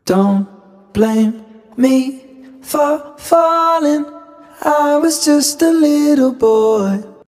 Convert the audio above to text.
Don't blame me for falling. I was just a little boy.